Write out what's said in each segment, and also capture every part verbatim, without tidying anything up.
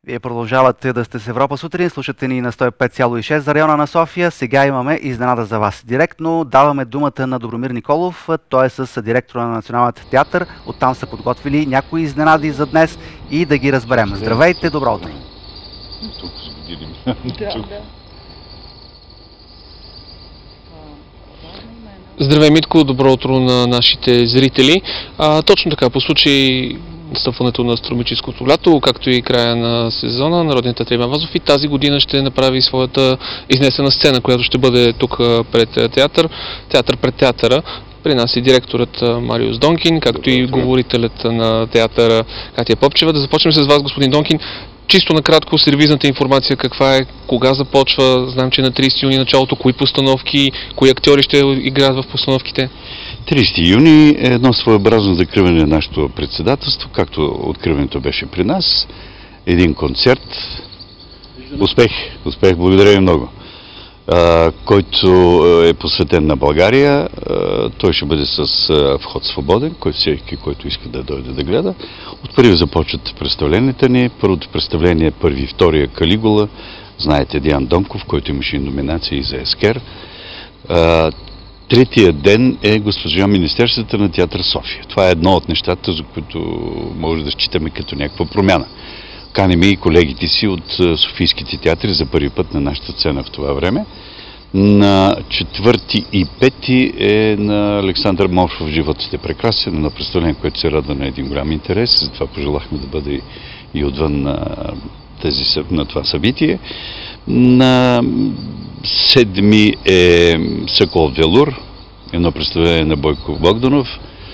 Вие продължавате да сте с Европа сутрин, слушате ни на сто и пет цяло и шест за района на София. Сега имаме изненада за вас. Директно даваме думата на Добромир Николов, той е с директора на Националният театър. Оттам са подготвили някои изненади за днес и да ги разберем. Здравейте, добро утро! Тук споделим. Здравей, Митко, добро утро на нашите зрители. А, точно така, по случай настъпването на астрономическото лято, както и края на сезона, Народният театър Иван Вазов и тази година ще направи своята изнесена сцена, която ще бъде тук пред театър, театър пред театъра. При нас е директорът Мариус Донкин, както и говорителят на театъра Катя Попчева. Да започнем с вас, господин Донкин. Чисто накратко сервизната информация, каква е, кога започва, знам, че на тридесети юни началото, кои постановки, кои актьори ще играят в постановките? тридесети юни е едно своеобразно закриване на нашето председателство, както откриването беше при нас. Един концерт. Успех, успех, благодаря ви много. А, който е посветен на България. А, той ще бъде с а, вход свободен, който всеки, който иска да дойде да гледа. От първи започват представленията ни. Първото представление е първи и втория Калигула. Знаете, Диан Домков, който имаше и номинация и за Ескер. А, третия ден е госпожа Министерството на театър София. Това е едно от нещата, за които може да считаме като някаква промяна. Каним и колегите си от софийските театри за първи път на нашата сцена в това време. На четвърти и пети е на Александър Моршов "Животът е прекрасен", на представление, което се радва на един голям интерес. Затова пожелахме да бъде и отвън на, тези, на това събитие. На седми е Соколов Велур, едно представление на Бойко Богданов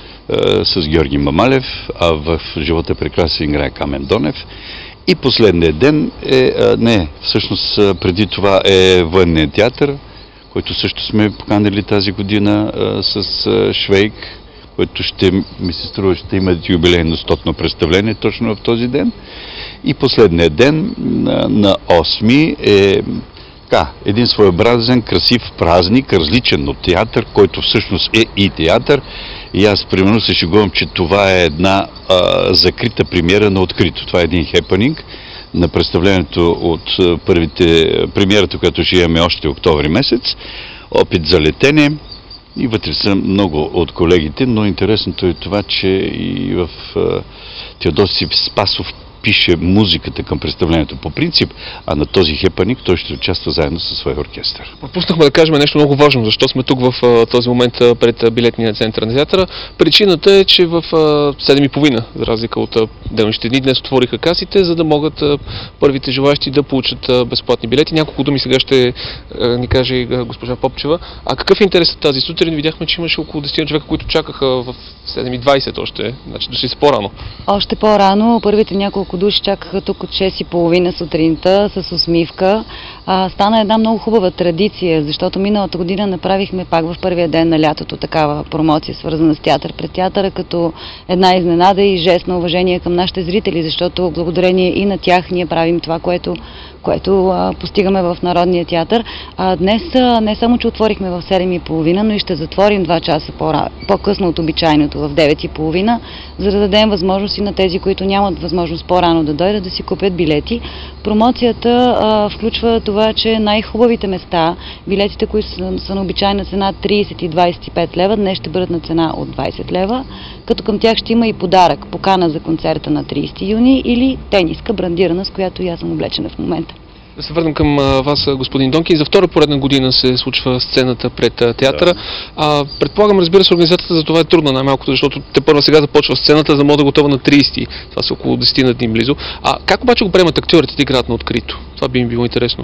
с Георги Мамалев, а в "Животът е прекрасен" играе Камен Донев. И последният ден е, а, не, всъщност преди това е Военният театър, който също сме поканили тази година а, с а, Швейк, който ще, ми се струва, ще има юбилейно стотно представление точно в този ден. И последният ден на, на осми е така, един своеобразен, красив празник, различен от театър, който всъщност е и театър. И аз, примерно, се шегувам, че това е една а, закрита премиера на открито. Това е един хепанинг на представлението от а, първите, премиерата, която ще имаме още октомври месец. Опит за летене. И вътре са много от колегите, но интересното е това, че и в а, Теодоси Спасов пише музиката към представлението по принцип, а на този хепаник той ще участва заедно със своя оркестър. Пропуснахме да кажем нещо много важно, защо сме тук в а, този момент а, пред билетния център на театъра. Причината е, че в седем и половина, за разлика от делничните дни, днес отвориха касите, за да могат а, първите желащи да получат а, безплатни билети. Няколко думи сега ще а, ни каже и госпожа Попчева. А какъв е интересът тази сутрин? Видяхме, че имаше около десет човека, които чакаха в седем и двайсет още, значи дошли са по-рано. Още по-рано, първите няколко души чакаха тук от шест и половина сутринта с усмивка. А, стана една много хубава традиция, защото миналата година направихме пак в първия ден на лятото такава промоция, свързана с театър пред театъра, като една изненада и жест на уважение към нашите зрители, защото благодарение и на тях ние правим това, което което а, постигаме в Народния театър. А, днес а, не само, че отворихме в седем и половина, но и ще затворим два часа по-късно от обичайното, в девет и половина, за да дадем възможност и на тези, които нямат възможност по-рано да дойдат, да си купят билети. Промоцията а, включва това, че най-хубавите места, билетите, които са, са на обичайна цена трийсет и двайсет и пет лева, днес ще бъдат на цена от двайсет лева, като към тях ще има и подарък, покана за концерта на трийсети юни или тениска брандирана, с която и аз съм облечена в момента. Да се върнем към вас, господин Донкин. За втора поредна година се случва сцената пред театъра. Да. А, предполагам, разбира се, организацията за това е трудна най-малкото, защото те първа сега започва сцената, за да може да готова на трийсети. Това са около десет на дни близо. А как обаче го приемат актьорите да играят на открито? Това би им било интересно.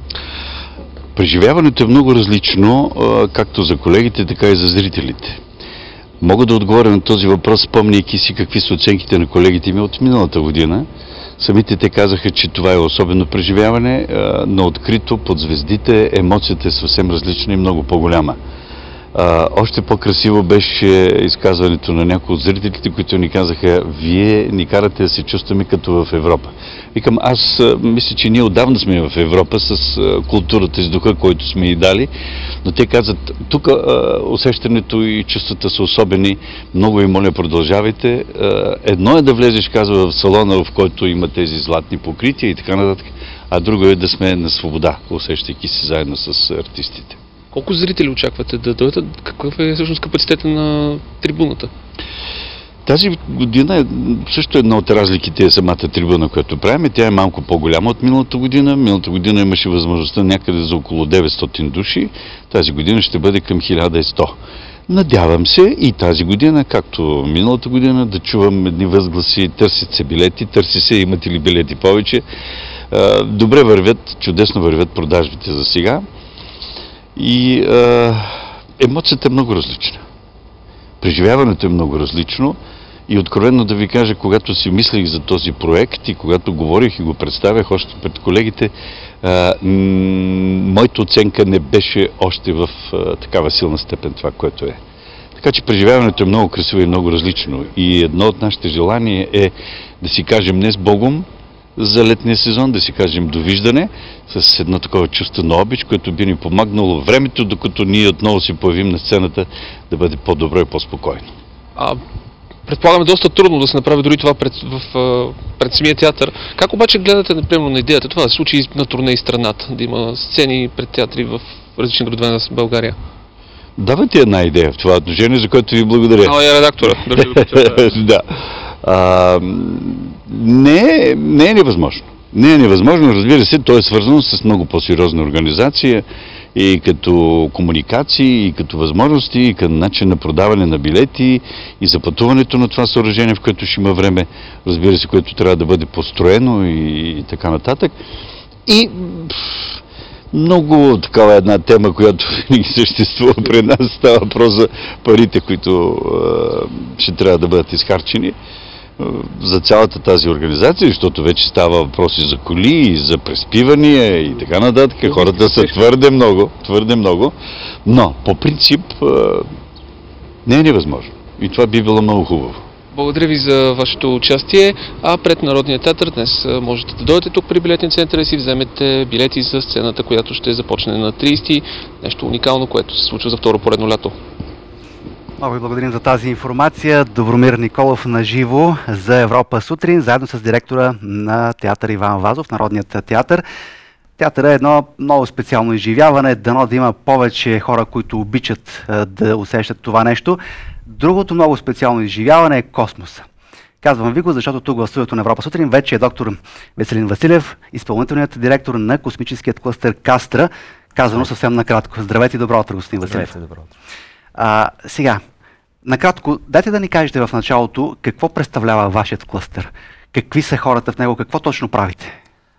Преживяването е много различно, както за колегите, така и за зрителите. Мога да отговоря на този въпрос, спомняйки си какви са оценките на колегите ми от миналата година. Самите те казаха, че това е особено преживяване. На открито, под звездите, емоцията е съвсем различна и много по-голяма. А, още по-красиво беше изказването на някои от зрителите, които ни казаха: вие ни карате да се чувстваме като в Европа. Викам, аз а, мисля, че ние отдавна сме в Европа с а, културата и с духа, който сме и дали, но те казват, тук а, усещането и чувствата са особени, много ви моля, продължавайте. А, едно е да влезеш, казва, в салона, в който има тези златни покрития и така нататък, а друго е да сме на свобода, усещайки се заедно с артистите. Колко зрители очаквате да дойдат? Какъв е всъщност капацитета на трибуната? Тази година е също една от разликите е самата трибуна, която правим. Тя е малко по-голяма от миналата година. Миналата година имаше възможността някъде за около деветстотин души. Тази година ще бъде към хиляда и сто. Надявам се и тази година, както миналата година, да чувам едни възгласи: търсят се билети, търси се, имате ли билети повече. Добре вървят, чудесно вървят продажбите за сега. И е, емоцията е много различна. Преживяването е много различно и откровенно да ви кажа, когато си мислех за този проект и когато говорих и го представях още пред колегите, е, моята оценка не беше още в е, такава силна степен това, което е. Така че преживяването е много красиво и много различно. И едно от нашите желания е да си кажем днес Богом за летния сезон, да си кажем довиждане с едно такова чувство на обич, което би ни помагнало времето, докато ние отново се появим на сцената, да бъде по-добро и по-спокойно. А, предполагаме доста трудно да се направи дори това пред, в, пред самия театър. Как обаче гледате, например, на идеята това да се случи на турне из страната, да има сцени пред театри в различни градове на България? Давате една идея в това отношение, за което ви благодаря. А, е редактора. Да. А, не, не е невъзможно. Не е невъзможно, разбира се, то е свързано с много по-сериозна организация и като комуникации, и като възможности, и като начин на продаване на билети, и за пътуването на това съоръжение, в което ще има време, разбира се, което трябва да бъде построено и, и така нататък. И пфф, много такава една тема, която винаги съществува при нас, става въпрос за парите, които е, ще трябва да бъдат изхарчени за цялата тази организация, защото вече става въпроси за коли, за преспивания и така нататък. Хората са твърде много, твърде много, но по принцип не е невъзможно. И това би било много хубаво. Благодаря ви за вашето участие, а пред Народния театър днес можете да дойдете тук при билетния център и си вземете билети за сцената, която ще започне на тридесети. Нещо уникално, което се случва за второ поредно лято. Много ви благодарим за тази информация. Добромир Николов на живо за Европа сутрин, заедно с директора на театър Иван Вазов, Народният театър. Театър е едно много специално изживяване, дано да има повече хора, които обичат да усещат това нещо. Другото много специално изживяване е космоса. Казвам ви го, защото тук в студиото на Европа сутрин вече е доктор Веселин Василев, изпълнителният директор на космическият клъстер Кастра. Казано съвсем накратко. Здравейте и добро утро, господин Василев. Здравейте, добро утро. А, сега, накратко, дайте да ни кажете в началото какво представлява вашият клъстер. Какви са хората в него, какво точно правите?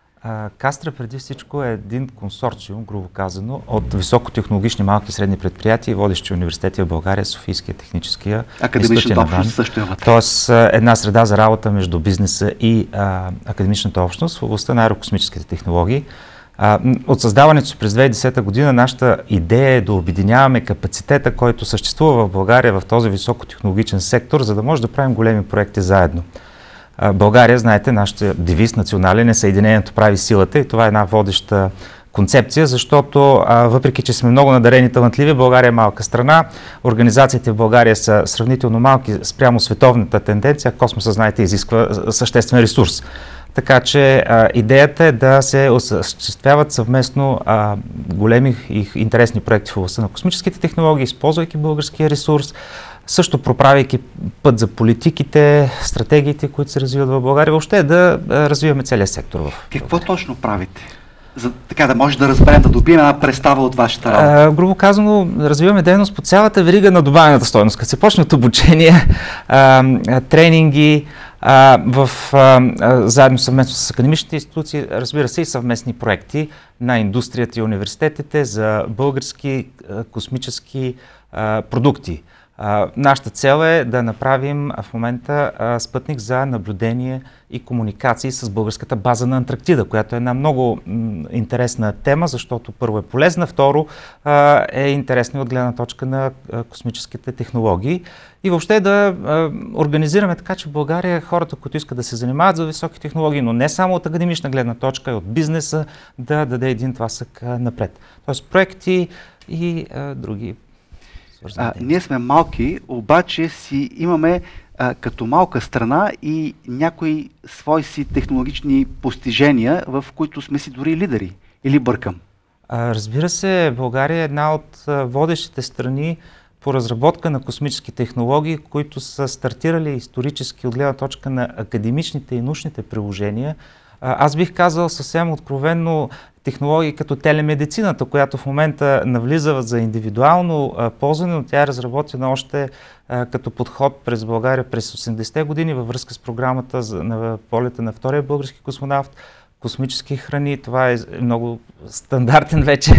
Кастра преди всичко е един консорциум, грубо казано, от високотехнологични малки и средни предприятия и водещи университети в България, Софийския, Техническия, академичната общност също е вътре. Тоест една среда за работа между бизнеса и а, академичната общност в областта на аерокосмическите технологии. А, от създаването си през две хиляди и десета година нашата идея е да обединяваме капацитета, който съществува в България в този високотехнологичен сектор, за да може да правим големи проекти заедно. България, знаете, нашия девиз национален е Съединението прави силата и това е една водеща концепция, защото а, въпреки, че сме много надарени и талантливи, България е малка страна, организациите в България са сравнително малки спрямо световната тенденция, космоса, знаете, изисква съществен ресурс. Така че а, идеята е да се осъществяват съвместно а, големи и интересни проекти в областта на космическите технологии, използвайки българския ресурс, също проправяйки път за политиките, стратегиите, които се развиват в България, въобще да развиваме целия сектор в Какво България. Точно правите? За така да може да разберем, да добием една представа от вашата работа. А, грубо казано, развиваме дейност по цялата верига на добавената стойност. Като се почне от обучение, а, тренинги, а, в, а, заедно съвместно с академичните институции, разбира се и съвместни проекти на индустрията и университетите за български а, космически а, продукти. А, нашата цел е да направим в момента а, спътник за наблюдение и комуникации с българската база на Антарктида, която е една много м, интересна тема, защото първо е полезна, второ а, е интересна от гледна точка на а, космическите технологии. И въобще да а, организираме така, че в България хората, които искат да се занимават за високи технологии, но не само от академична гледна точка, и от бизнеса, да даде един тласък а, напред. Тоест проекти и а, други. А, ние сме малки, обаче си имаме а, като малка страна и някои свои си технологични постижения, в които сме си дори лидери. Или бъркам? А, разбира се, България е една от а, водещите страни по разработка на космически технологии, които са стартирали исторически от гледна точка на академичните и научните приложения. А, аз бих казал съвсем откровенно технологии като телемедицината, която в момента навлиза за индивидуално а, ползване, но тя е разработена още а, като подход през България през осемдесетте години във връзка с програмата за, на полета на втория български космонавт, космически храни. Това е много стандартен вече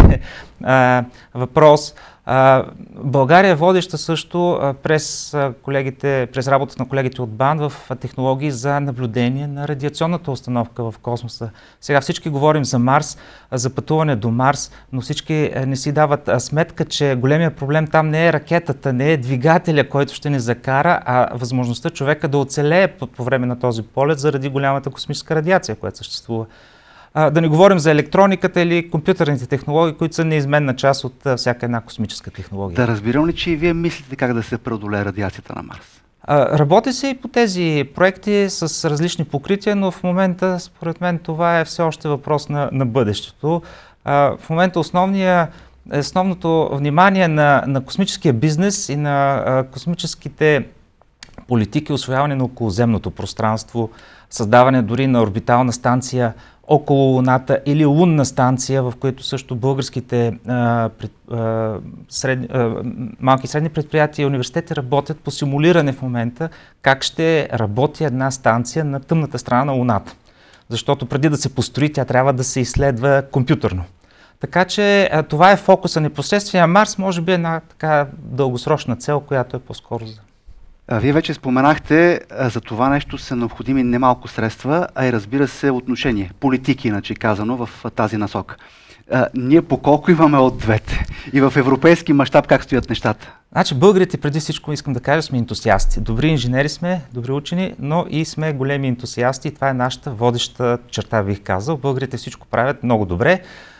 а, въпрос. А, България е водеща също а, през, а, колегите, през работата на колегите от БАН в а, технологии за наблюдение на радиационната установка в космоса. Сега всички говорим за Марс, а, за пътуване до Марс, но всички а, не си дават а, сметка, че големия проблем там не е ракетата, не е двигателя, който ще ни закара, а възможността човека да оцелее по, по време на този полет заради голямата космическа радиация, която съществува. А, да не говорим за електрониката или компютърните технологии, които са неизменна част от а, всяка една космическа технология. Да разбирам ли, че и вие мислите как да се преодолее радиацията на Марс? А, работи се и по тези проекти с различни покрития, но в момента, според мен, това е все още въпрос на, на бъдещето. А, в момента основния, основното внимание на, на космическия бизнес и на а, космическите политики, усвояване на околоземното пространство, създаване дори на орбитална станция около Луната или лунна станция, в които също българските а, пред, а, средни, а, малки и средни предприятия и университети работят по симулиране в момента как ще работи една станция на тъмната страна на Луната. Защото преди да се построи, тя трябва да се изследва компютърно. Така че а, това е фокуса непосредствено. Марс може би е една така дългосрочна цел, която е по-скоро за... А, вие вече споменахте, а, за това нещо са необходими немалко средства, а и разбира се отношение, политики, иначе казано, в а, тази насока. А, ние по колко имаме от двете? И в европейски мащаб как стоят нещата? Значи българите, преди всичко искам да кажа, сме ентусиасти. Добри инженери сме, добри учени, но и сме големи ентусиасти и това е нашата водеща черта, бих казал. Българите всичко правят много добре.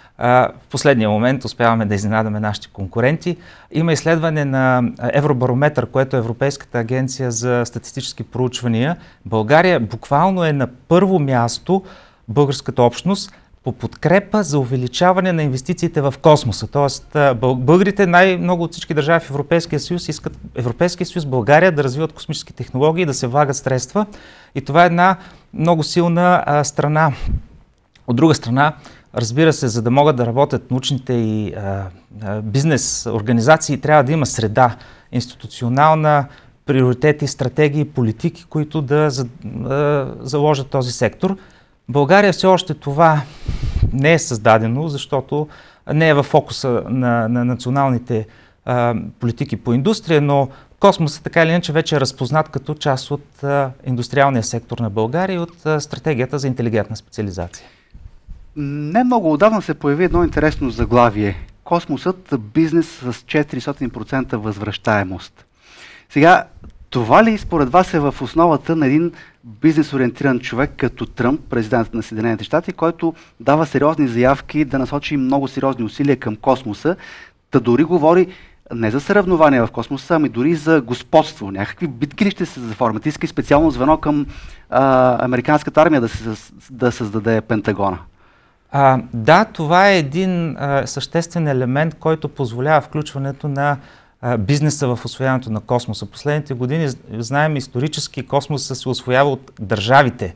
В последния момент успяваме да изненадаме нашите конкуренти. Има изследване на Евробарометър, което е Европейската агенция за статистически проучвания. България буквално е на първо място, българската общност, по подкрепа за увеличаване на инвестициите в космоса. Тоест, българите, най-много от всички държави в Европейския съюз, искат Европейския съюз, България да развиват космически технологии, да се влагат средства. И това е една много силна а, страна. От друга страна, разбира се, за да могат да работят научните и а, а, бизнес организации, трябва да има среда, институционална, приоритети, стратегии, политики, които да за, а, заложат този сектор. България все още това не е създадено, защото не е в фокуса на, на националните а, политики по индустрия, но космосът така или иначе вече е разпознат като част от а, индустриалния сектор на България и от а, стратегията за интелигентна специализация. Не много отдавна се появи едно интересно заглавие. Космосът – бизнес с четиристотин процента възвръщаемост. Сега, това ли според вас е в основата на един бизнес-ориентиран човек като Тръмп, президентът на Съединените щати, който дава сериозни заявки да насочи много сериозни усилия към космоса, да дори говори не за съревнование в космоса, ами дори за господство. Някакви битки ли ще се заформят? Иска и специално звено към а, американската армия да, се, да създаде Пентагона. А, да, това е един а, съществен елемент, който позволява включването на а, бизнеса в усвояването на космоса. Последните години, знаем, исторически космоса се усвоява от държавите.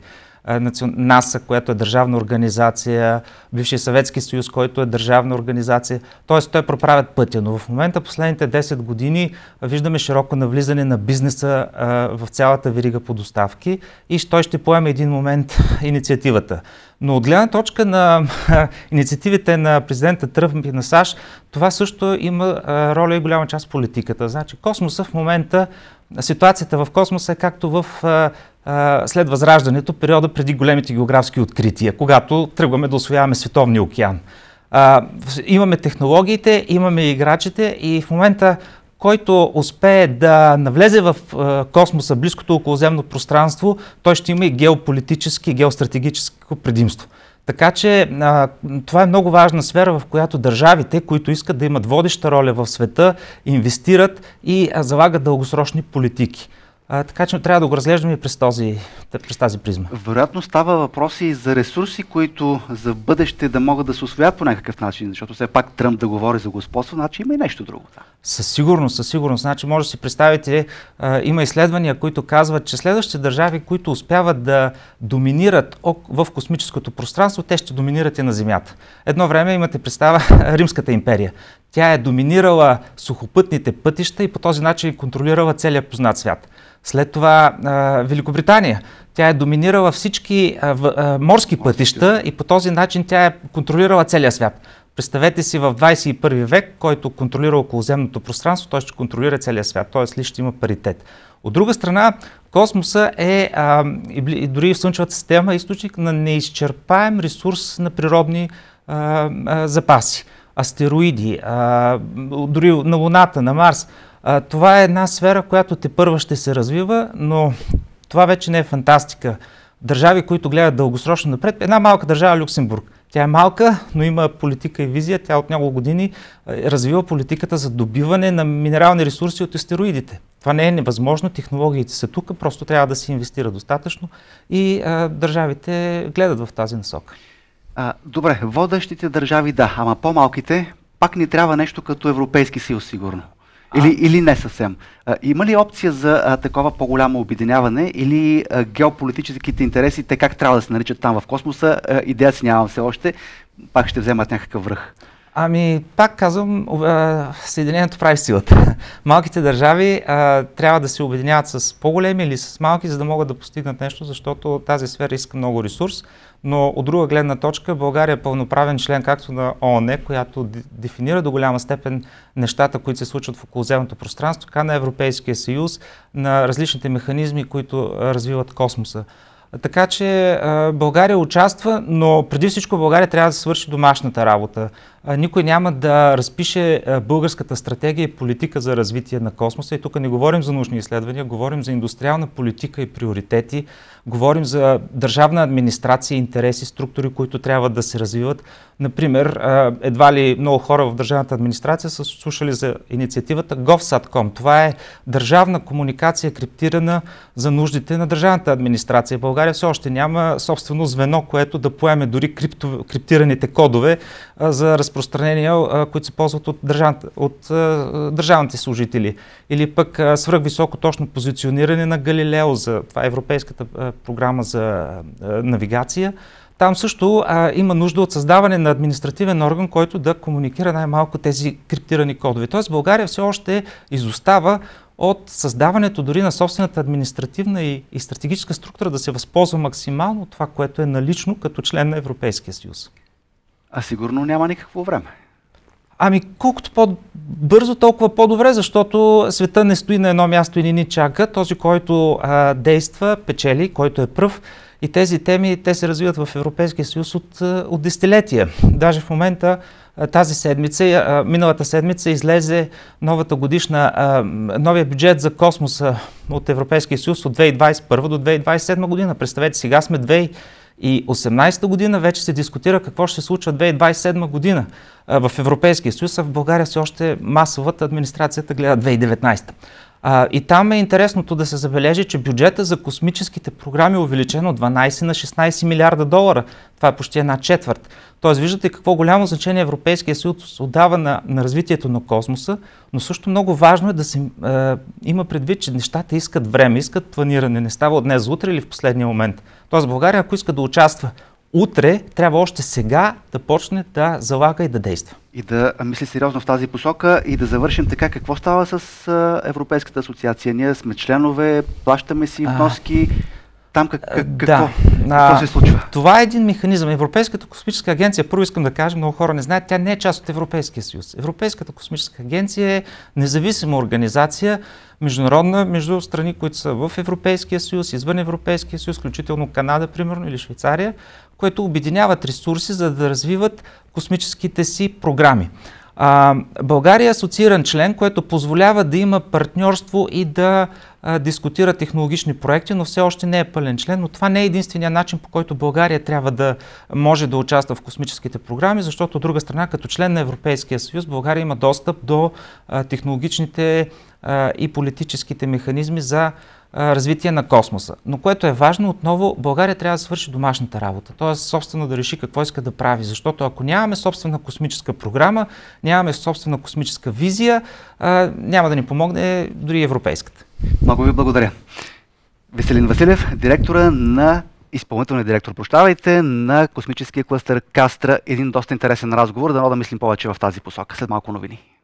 НАСА, която е държавна организация, бившия Съветски съюз, който е държавна организация. Тоест, той проправят пътя. Но в момента, последните десет години, виждаме широко навлизане на бизнеса а, в цялата верига по доставки и той ще поеме един момент инициативата. Но от гледна точка на инициативите на президента Тръмп и на САЩ, това също има а, роля и голяма част в политиката. Значи, космоса в момента, ситуацията в космоса е както в а, а, след Възраждането, периода преди големите географски открития, когато тръгваме да усвояваме световния океан. А, имаме технологиите, имаме играчите и в момента, който успее да навлезе в а, космоса, близкото околоземно пространство, той ще има и геополитически, геостратегическо предимство. Така че а, това е много важна сфера, в която държавите, които искат да имат водеща роля в света, инвестират и а, залагат дългосрочни политики. А, така че трябва да го разглеждаме и през, този, през тази призма. Вероятно става въпроси и за ресурси, които за бъдеще да могат да се усвоят по някакъв начин, защото все пак Тръмп да говори за господство, значи има и нещо друго. Да. Със сигурност, със сигурност. Значи може да си представите, а, има изследвания, които казват, че следващите държави, които успяват да доминират в космическото пространство, те ще доминират и на Земята. Едно време имате представа Римската империя. Тя е доминирала сухопътните пътища и по този начин контролирала целия познат свят. След това а, Великобритания. Тя е доминирала всички а, в, а, морски пътища и по този начин тя е контролирала целия свят. Представете си в двадесет и първи век, който контролира околоземното пространство, той ще контролира целия свят, т.е. ли ще има паритет. От друга страна, космоса е а, и дори в Слънчевата система източник на неизчерпаем ресурс на природни а, а, запаси. Астероиди, а, дори на Луната, на Марс. А, това е една сфера, която тепърва ще се развива, но това вече не е фантастика. Държави, които гледат дългосрочно напред, една малка държава Люксембург. Тя е малка, но има политика и визия. Тя от няколко години развива политиката за добиване на минерални ресурси от астероидите. Това не е невъзможно, технологиите са тук, просто трябва да се инвестира достатъчно и а, държавите гледат в тази насока. А, добре, водещите държави да, ама по-малките пак ни трябва нещо като Европейски съюз, сигурно. Или, а... или не съвсем. А, има ли опция за а, такова по-голямо обединяване или а, геополитическите интереси, те как трябва да се наричат там в космоса, а, идея си нямам все още, пак ще вземат някакъв връх? Ами, пак казвам, Съединението прави силата. Малките държави а, трябва да се обединяват с по-големи или с малки, за да могат да постигнат нещо, защото тази сфера иска много ресурс. Но от друга гледна точка, България е пълноправен член както на ООН, която дефинира до голяма степен нещата, които се случват в околоземното пространство, така на Европейския съюз, на различните механизми, които развиват космоса. Така че България участва, но преди всичко България трябва да свърши домашната работа. Никой няма да разпише българската стратегия и политика за развитие на космоса. И тук не говорим за научни изследвания, говорим за индустриална политика и приоритети, говорим за държавна администрация, интереси, структури, които трябва да се развиват. Например, едва ли много хора в държавната администрация са слушали за инициативата GovSatcom. Това е държавна комуникация, криптирана за нуждите на държавната администрация. България все още няма собствено звено, което да поеме дори крипто, криптираните кодове а, за разпространения, а, които се ползват от, от а, държавните служители. Или пък а, свръхвисоко точно позициониране на Галилео, за това е Европейската а, програма за а, навигация. Там също а, има нужда от създаване на административен орган, който да комуникира най-малко тези криптирани кодове. Тоест България все още изостава от създаването дори на собствената административна и, и стратегическа структура да се възползва максимално от това, което е налично като член на Европейския съюз. А сигурно няма никакво време. Ами колкото по-бързо, толкова по-добре, защото света не стои на едно място и не ни чака. Този, който а, действа, печели, който е пръв. И тези теми, те се развиват в Европейския съюз от, от десетилетия. Даже в момента тази седмица, миналата седмица излезе новата годишна, новия бюджет за космоса от Европейския съюз от две хиляди двадесет и първа до две хиляди двадесет и седма година. Представете, сега сме две хиляди и осемнадесета година, вече се дискутира какво ще се случва две хиляди двадесет и седма година в Европейския съюз, а в България все още масовата администрацията гледа две хиляди и деветнадесета. А, и там е интересното да се забележи, че бюджета за космическите програми е увеличен от дванайсет на шестнайсет милиарда долара. Това е почти една четвърт. Тоест, виждате какво голямо значение Европейския съюз отдава на, на развитието на космоса, но също много важно е да се е, има предвид, че нещата искат време, искат планиране. Не става от днес за утре или в последния момент. Тоест, България, ако иска да участва утре, трябва още сега да почне да залага и да действа. И да мисли сериозно в тази посока и да завършим така. Какво става с а, Европейската асоциация? Ние сме членове, плащаме си вноски. Там как, как, да. какво, а, какво се случва? Това е един механизъм. Европейската космическа агенция, първо искам да кажа, много хора не знаят, тя не е част от Европейския съюз. Европейската космическа агенция е независима организация, международна, между страни, които са в Европейския съюз, извън Европейския съюз, включително Канада, примерно, или Швейцария, които обединяват ресурси, за да развиват космическите си програми. А, България е асоцииран член, което позволява да има партньорство и да а, дискутира технологични проекти, но все още не е пълен член. Но това не е единствения начин, по който България трябва да може да участва в космическите програми, защото от друга страна, като член на Европейския съюз, България има достъп до а, технологичните а, и политическите механизми за развитие на космоса. Но което е важно, отново, България трябва да свърши домашната работа. Т.е. собствено да реши какво иска да прави. Защото ако нямаме собствена космическа програма, нямаме собствена космическа визия, а, няма да ни помогне дори европейската. Много ви благодаря. Веселин Василев, директора на изпълнителният директор, прощавайте, на космическия клъстер Кастра. Един доста интересен разговор. Дано да мислим повече в тази посока. След малко новини.